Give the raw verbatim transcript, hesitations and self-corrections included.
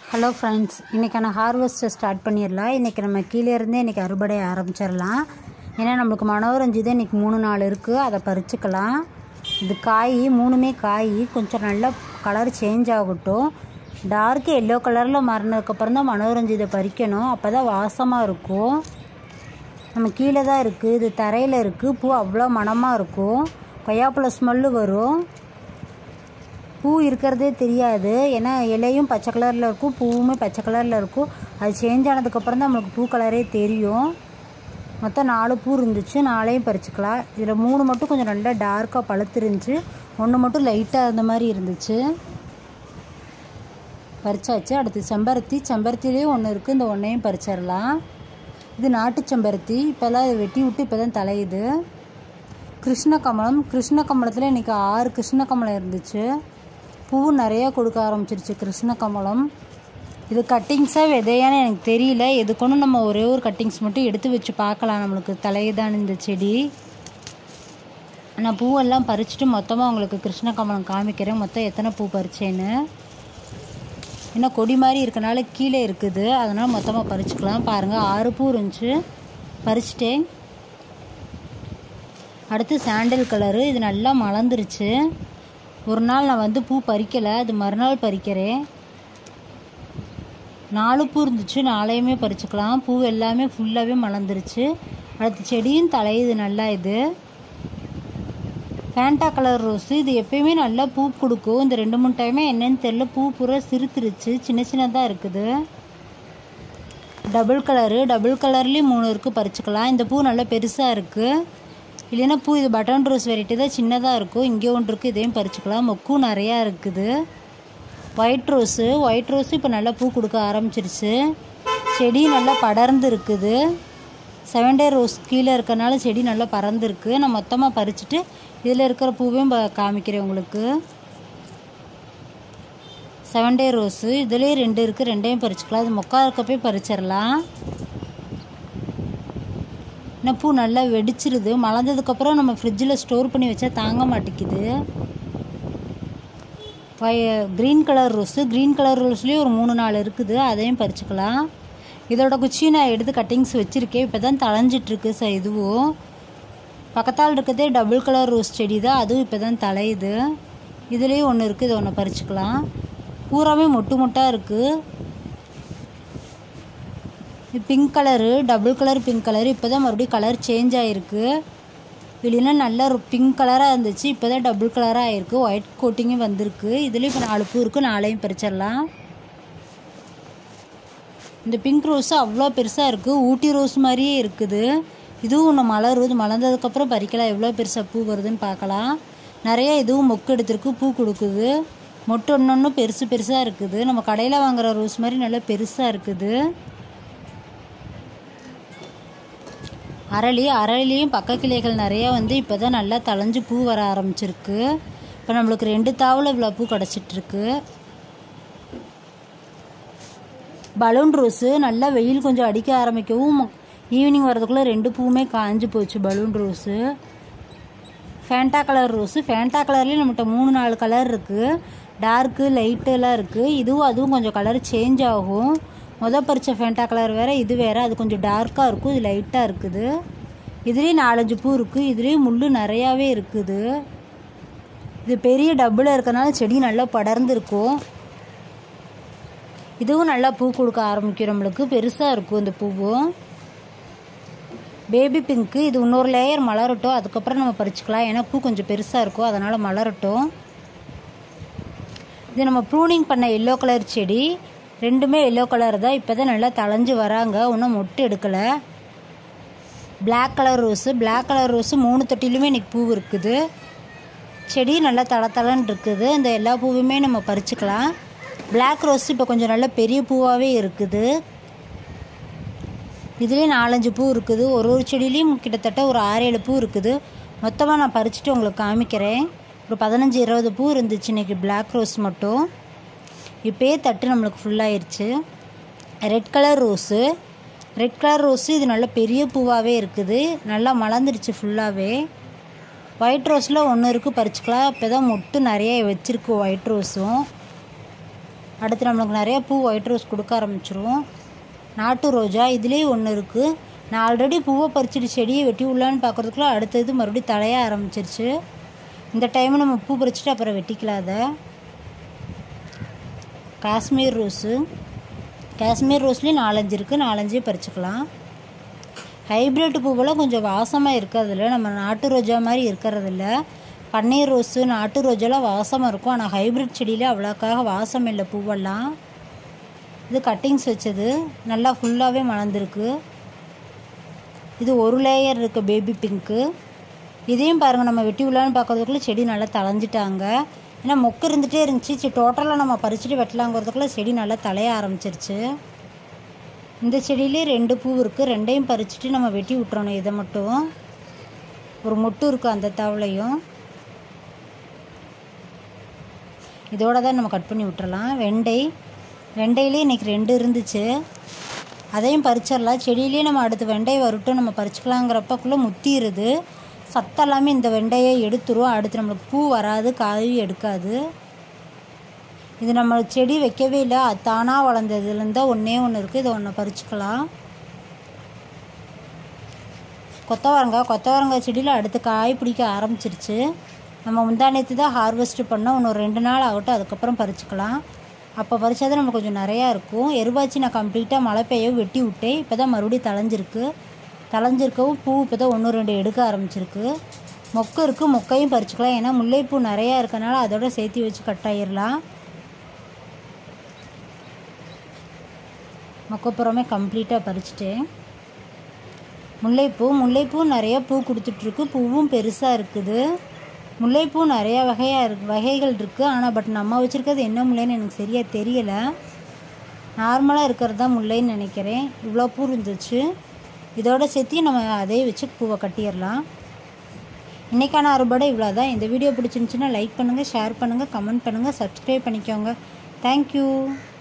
Hello friends, இன்றைக்கான ஹார்வெஸ்ட்டை start பண்ணிடலாம். இன்றைக்கி நம்ம கீழே இருந்தே இன்றைக்கி அறுவடை ஆரம்பிச்சிடலாம். ஏன்னா நம்மளுக்கு மனோரஞ்சிதம் இன்றைக்கி மூணு நாள் இருக்குது, அதை பறிச்சுக்கலாம். இது காய் மூணுமே காய் கொஞ்சம் நல்லா கலர் சேஞ்ச் ஆகட்டும். டார்க் எல்லோ கலரில் மாறினதுக்கப்புறம் தான் மனோரஞ்சிதை பறிக்கணும், அப்போ தான் வாசமாக இருக்கும். நம்ம கீழே தான் இருக்குது, இது தரையில் இருக்குது. பூ அவ்வளோ மணமாக இருக்கும், கொய்யாப்பழ ஸ்மெல்லு வரும். பூ இருக்கிறதே தெரியாது, ஏன்னா இலையும் பச்சை கலரில் இருக்கும், பூவுமே பச்சை கலரில் இருக்கும். அது சேஞ்ச் ஆனதுக்கப்புறம் தான் நம்மளுக்கு பூ கலரே தெரியும். மொத்தம் நாலு பூ இருந்துச்சு, நாளையும் பறிச்சுக்கலாம். இதில் மூணு மட்டும் கொஞ்சம் நல்லா டார்க்காக பழுத்து இருந்துச்சு, ஒன்று மட்டும் லைட்டாக இருந்த மாதிரி இருந்துச்சு. பறிச்சாச்சு. அடுத்து செம்பருத்தி, செம்பருத்திலேயும் ஒன்று இருக்குது, இந்த ஒன்றையும் பறிச்சிடலாம். இது நாட்டு செம்பருத்தி, இப்போல்லாம் இதை வெட்டி விட்டு இப்போ தான் தலையுது. கிருஷ்ணகமலம், கிருஷ்ணகமலத்தில் இன்றைக்கி ஆறு கிருஷ்ணகமலம் இருந்துச்சு. பூ நிறையா கொடுக்க ஆரம்பிச்சிருச்சு கிருஷ்ணகமலம். இது கட்டிங்ஸாக விதையான்னு எனக்கு தெரியல, எதுக்கொன்னு நம்ம ஒரே ஒரு கட்டிங்ஸ் மட்டும் எடுத்து வச்சு பார்க்கலாம், நம்மளுக்கு தலையுதான் இந்த செடி. நான் பூவெல்லாம் பறிச்சுட்டு மொத்தமாக உங்களுக்கு கிருஷ்ணகமலம் காமிக்கிறேன், மொத்தம் எத்தனை பூ பறிச்சேன்னு. ஏன்னா கொடி மாதிரி இருக்கனால கீழே இருக்குது, அதனால் மொத்தமாக பறிச்சுக்கலாம். பாருங்கள், ஆறு பூ இருந்துச்சு, பறிச்சிட்டேன். அடுத்து சாண்டல் கலரு, இது நல்லா மலர்ந்துருச்சு. ஒரு நாள் நான் வந்து பூ பறிக்கலை, அது மறுநாள் பறிக்கிறேன். நாலு பூ இருந்துச்சு, நாளையுமே பறிச்சுக்கலாம். பூ எல்லாமே ஃபுல்லாகவே மலர்ந்துருச்சு. அடுத்து செடியும் தலையுது நல்லா. இது ஃபேண்டா கலர் ரோஸு, இது எப்பயுமே நல்லா பூ கொடுக்கும். இந்த ரெண்டு மூணு டைமே என்னன்னு தெரியல, பூ பூரா சிறுத்துருச்சு, சின்ன சின்னதாக இருக்குது. டபுள் கலரு, டபுள் கலர்லேயும் மூணு இருக்குது, பறிச்சுக்கலாம். இந்த பூ நல்லா பெருசாக இருக்குது. இல்லைன்னா பூ இது பட்டன் ரோஸ் வெரைட்டி தான், சின்னதாக இருக்கும். இங்கே ஒன்று இருக்குது, இதையும் பறிச்சுக்கலாம். மொக்கும் நிறையா இருக்குது. ஒயிட் ரோஸு, ஒயிட் ரோஸு இப்போ நல்லா பூ கொடுக்க ஆரம்பிச்சிருச்சு. செடி நல்லா படர்ந்து இருக்குது. செவன் டே ரோஸ் கீழே இருக்கனால செடி நல்லா பறந்துருக்கு. நான் மொத்தமாக பறிச்சுட்டு இதில் இருக்கிற பூவையும் காமிக்கிறேன் உங்களுக்கு. செவன் டே ரோஸு இதுலேயும் ரெண்டு இருக்குது, ரெண்டையும் பறிச்சுக்கலாம். அது மொக்கா இருக்கப்பே பறிச்சிடலாம். இன்னும் பூ நல்லா வெடிச்சிருது. மலர்ந்ததுக்கப்புறம் நம்ம ஃப்ரிட்ஜில் ஸ்டோர் பண்ணி வச்சா தாங்க மாட்டேங்குது. Green colour rose, green colour ரோஸ்லேயும் ஒரு மூணு நாலு இருக்குது, அதையும் பறிச்சுக்கலாம். இதோட குச்சியை நான் எடுத்து கட்டிங்ஸ் வச்சுருக்கேன், இப்போ தான் தளைஞ்சிட்ருக்கு. ச இதுவும் பக்கத்தால் இருக்கிறதே டபுள் கலர் ரோஸ் செடி தான், அதுவும் இப்போ தான் தலையுது. இதுலேயும் ஒன்று இருக்குது, இதை ஒன்று பறிச்சுக்கலாம். பூராமே மொட்டு மொட்டாக இருக்குது. இது pink colour, double colour pink colour, இப்போ தான் மறுபடியும் கலர் சேஞ்ச் ஆகிருக்கு. இல்லைன்னா நல்லா பிங்க் கலராக இருந்துச்சு, இப்போ தான் டபுள் கலராக ஆகிருக்கு. ஒயிட் கோட்டிங்கும் வந்திருக்கு. இதுலேயும் இப்போ நாலு பூ இருக்குது, நாளையும் பறிச்சிடலாம். இந்த பிங்க் ரோஸு அவ்வளோ பெருசாக இருக்குது, ஊட்டி ரோஸ் மாதிரியே இருக்குது. இதுவும் ஒன்று மலருது, மலர்ந்ததுக்கப்புறம் பறிக்கலாம். எவ்வளோ பெருசாக பூ வருதுன்னு பார்க்கலாம். நிறையா இதுவும் மொக்கு எடுத்துருக்கு, பூ கொடுக்குது. மொட்டு ஒன்று ஒன்று பெருசு பெருசாக இருக்குது. நம்ம கடையில் வாங்குகிற ரோஸ் மாதிரி நல்லா பெருசாக இருக்குது. அரளி, அரளியும் பக்க கிளைகள் நிறையா வந்து இப்போ தான் நல்லா தளைஞ்சு பூ வர ஆரம்பிச்சிருக்கு. இப்போ நம்மளுக்கு ரெண்டு தாவில் இவ்வளோ பூ கிடச்சிட்ருக்கு. பலூன் ரோஸு நல்லா வெயில் கொஞ்சம் அடிக்க ஆரம்பிக்கவும் ஈவினிங் வரதுக்குள்ளே ரெண்டு பூவுமே காஞ்சு போச்சு. Balloon rose, Fanta colour rose, Fanta கலர்லேயும் நம்மகிட்ட மூணு நாலு கலர் இருக்குது. டார்க்கு லைட்டெல்லாம் இருக்குது. இதுவும் அதுவும் கொஞ்சம் கலர் சேஞ்ச் ஆகும். மொதல் பறித்த ஃபேண்டா கலர் வேறு, இது வேறு. அது கொஞ்சம் டார்க்காக இருக்கும், இது லைட்டாக இருக்குது. இதுலேயும் நாலஞ்சு பூ இருக்குது. இதுலேயும் முள் நிறையாவே இருக்குது. இது பெரிய டப்பில் இருக்கனால செடி நல்லா படர்ந்துருக்கும். இதுவும் நல்லா பூ கொடுக்க ஆரம்பிக்கும், நம்மளுக்கு பெருசாக இருக்கும் இந்த பூவும். பேபி பிங்க்கு, இது இன்னொரு லேயர் மலரட்டும், அதுக்கப்புறம் நம்ம பறிச்சுக்கலாம். ஏன்னா பூ கொஞ்சம் பெருசாக இருக்கும், அதனால் மலரட்டும். இது நம்ம ப்ரூனிங் பண்ண எல்லோ கலர் செடி, ரெண்டுமே எல்லோ கலர் தான். இப்போ தான் நல்லா தளைஞ்சு வராங்க, ஒன்றும் மொட்டு எடுக்கலை. Black colour rose, black colour rose மூணு தொட்டிலுமே இன்றைக்கி பூ இருக்குது. செடி நல்லா தள தளன்னு இருக்குது. இந்த எல்லா பூவுமே நம்ம பறிச்சுக்கலாம். பிளாக் ரோஸு இப்போ கொஞ்சம் நல்லா பெரிய பூவாகவே இருக்குது. இதுலேயும் நாலஞ்சு பூ இருக்குது. ஒரு ஒரு செடியிலையும் கிட்டத்தட்ட ஒரு ஆறு ஏழு பூ இருக்குது. மொத்தமாக நான் பறிச்சுட்டு உங்களுக்கு காமிக்கிறேன். ஒரு பதினஞ்சு இருபது பூ இருந்துச்சு இன்றைக்கி பிளாக் ரோஸ் மட்டும். இப்போயே தட்டு நம்மளுக்கு ஃபுல்லாகிடுச்சு. Red colour rose, red colour rose இது நல்ல பெரிய பூவாகவே இருக்குது, நல்லா மலர்ந்துருச்சு ஃபுல்லாகவே. ஒயிட் ரோஸில் ஒன்று இருக்குது, பறிச்சுக்கலாம். இப்போ தான் மொட்டு நிறைய வச்சுருக்கு ஒயிட் ரோஸும். அடுத்து நம்மளுக்கு நிறையா பூ ஒயிட் ரோஸ் கொடுக்க ஆரம்பிச்சிரும். நாட்டு ரோஜா இதுலேயே ஒன்று இருக்குது. நான் ஆல்ரெடி பூவை பறிச்சுட்டு செடியை வெட்டி உள்ளான்னு பார்க்குறதுக்குள்ள அடுத்தது மறுபடியும் தலைய ஆரம்பிச்சிருச்சு. இந்த டைமு நம்ம பூ பறிச்சுட்டு அப்புறம் வெட்டிக்கலாம். அதை காஷ்மீர் ரோஸு காஷ்மீர் ரோஸ்லேயும் நாலஞ்சு இருக்குது, நாலஞ்சே பறிச்சுக்கலாம். ஹைப்ரிட் பூவெல்லாம் கொஞ்சம் வாசமாக இருக்கிறதில்ல, நம்ம நாட்டு ரோஜா மாதிரி இருக்கிறதில்ல. பன்னீர் ரோஸு நாட்டு ரோஜாலாம் வாசமாக இருக்கும், ஆனால் ஹைப்ரிட் செடியில் அவ்வளோக்காக வாசம் இல்லை பூவெல்லாம். இது கட்டிங்ஸ் வச்சது நல்லா ஃபுல்லாகவே மலர்ந்துருக்கு. இது ஒரு லேயர் இருக்குது பேபி பிங்க்கு. இதையும் பாருங்கள், நம்ம வெட்டி உள்ளான்னு பார்க்குறதுக்குள்ளே செடி நல்லா தளைஞ்சிட்டாங்க. ஏன்னா மொக்கு இருந்துகிட்டே இருந்துச்சு. சரி டோட்டலாக நம்ம பறிச்சுட்டு வெட்டலாங்கிறதுக்குள்ளே செடி நல்லா தலைய ஆரம்பிச்சிருச்சு. இந்த செடியிலே ரெண்டு பூ இருக்குது, ரெண்டையும் பறிச்சுட்டு நம்ம வெட்டி விட்டுறணும். இதை மட்டும் ஒரு மொட்டு இருக்குது அந்த தவளையும் இதோட தான் நம்ம கட் பண்ணி விட்டுறலாம். வெண்டை வெண்டையிலே இன்றைக்கி ரெண்டு இருந்துச்சு, அதையும் பறிச்சிடலாம். செடியிலே நம்ம அடுத்து வெண்டை வரட்டும் நம்ம பறிச்சுக்கலாங்கிறப்பக்குள்ளே முத்திடுது. சத்தெல்லாமே இந்த வெண்டையை எடுத்துரும். அடுத்து நம்மளுக்கு பூ வராது, காய் எடுக்காது. இது நம்ம செடி வைக்கவே இல்லை, அது தானாக வளர்ந்ததுலேருந்தா ஒன்றே ஒன்று இருக்குது. இதை ஒன்று பறிச்சுக்கலாம். கொத்தவரங்காய் கொத்தவரங்காய் செடியில் அடுத்து காய் பிடிக்க ஆரம்பிச்சிருச்சு. நம்ம முந்தானத்து தான் ஹார்வெஸ்ட் பண்ணோம், இன்னொரு ரெண்டு நாள் ஆகட்டும், அதுக்கப்புறம் பறிச்சுக்கலாம். அப்போ பறிச்சா தான் நமக்கு கொஞ்சம் நிறையா இருக்கும். எருவாச்சி நான் கம்ப்ளீட்டாக மழை பெய்ய வெட்டி விட்டேன். இப்போ தான் மறுபடியும் தளைஞ்சிருக்கு. தளைஞ்சிருக்கவும் பூ இப்போ தான் ஒன்று ரெண்டு எடுக்க ஆரம்பிச்சிருக்கு. மொக்கு இருக்குது, மொக்கையும் பறிச்சுக்கலாம். ஏன்னா முல்லைப்பூ நிறையா இருக்கனால அதோட சேர்த்து வச்சு கட்டாயிடலாம். மொக்கப்புறமே கம்ப்ளீட்டாக பறிச்சிட்டேன். முல்லைப்பூ முல்லைப்பூ நிறையா பூ கொடுத்துட்ருக்கு, பூவும் பெருசாக இருக்குது. முல்லைப்பூ நிறையா வகையாக இருக்கு வகைகள் இருக்குது. ஆனால் பட் நம்ம வச்சுருக்கிறது என்ன முல்லைன்னு எனக்கு சரியாக தெரியலை. நார்மலாக இருக்கிறது தான் முல்லைன்னு நினைக்கிறேன். இவ்வளோ பூ இருந்துச்சு. இதோட சேர்த்து நம்ம அதே வச்சு பூவை கட்டிடலாம். இன்றைக்கான அறுபடை இவ்வளோ தான். இந்த வீடியோ பிடிச்சிருந்துச்சின்னா லைக் பண்ணுங்கள், ஷேர் பண்ணுங்கள், கமெண்ட் பண்ணுங்கள், சப்ஸ்கிரைப் பண்ணிக்கோங்க. தேங்க்யூ.